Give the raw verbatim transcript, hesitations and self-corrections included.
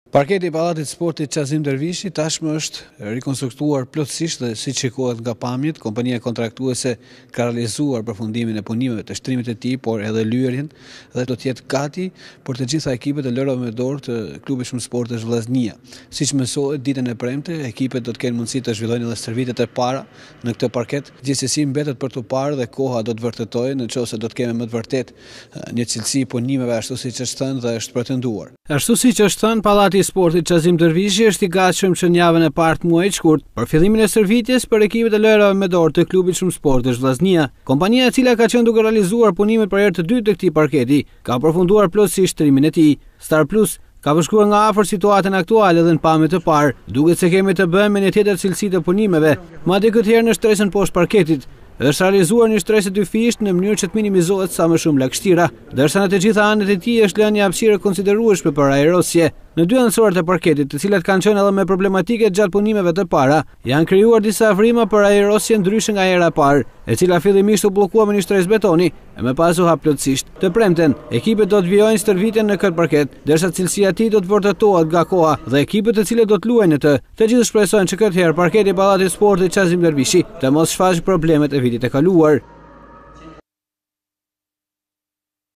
Parketi i Pallatit Sportit Qazim Dervishi tashmë është rikonstruktuar plotësisht dhe siç shikohet nga pamjet, kompania kontraktuese ka realizuar përfundimin e punimeve të shtrimit të tij, por edhe lyerjen dhe do të jetë gati për të gjitha ekipet e lojrave me dorë të klubit shumë sportesh Vllaznia. Siç mësohet ditën e premte, ekipet do të kenë mundësi të zhvillojnë edhe stërvitet e para në këtë parket. Gjithsesi mbetet për të parë dhe koha do të vërtetojë nëse do të kemi më të vërtet një cilësi punimeve ashtu siç është thënë dhe është pretenduar. Ashtu siç është thënë, Pallati i Sportit Qazim Dervishi është i gatshëm që në javën e parë të muajit shkurt për fillimin e stërvitjes për ekipet e lojrave me dorë të klubit shumë sportesh Vllaznia. Kompania e cila ka qenë duke realizuar punimet për herë të dytë të këtij parketi ka përfunduar plotësisht shtrimin e tij. Star Plus ka përshkruar nga afër situatën aktuale dhe në pamje të parë, duket se kemi të bëjmë me një tjetër cilësi të punimeve, madje këtë herë në shtresën poshtë parketit. Është realizuar një shtresë dyfisht në mënyrë që të minimizohet sa më shumë lagështira, ndërsa në të gjitha anët e tij është lënë një hapësirë konsiderueshme për aerosje. Në dy anësorët e parketit, të cilat kanë qenë edhe me problematike gjatë punimeve të para, janë krijuar disa afrima për aerosje ndryshe nga era e parë, e cila fillimisht u bllokua me një shtresë betoni e më pas u hap plotësisht. Të premten, ekipet do të vijojnë stërvitjen në këtë parket, ndërsa cilësia e tij do të vërtetohet nga koha dhe ekipet të cilët do të luajnë në të. Të gjithë shpresojnë që këtë herë parketi i Pallatit Sportit Qazim Dervishi të mos shfaqë problemet e vitit e kaluar.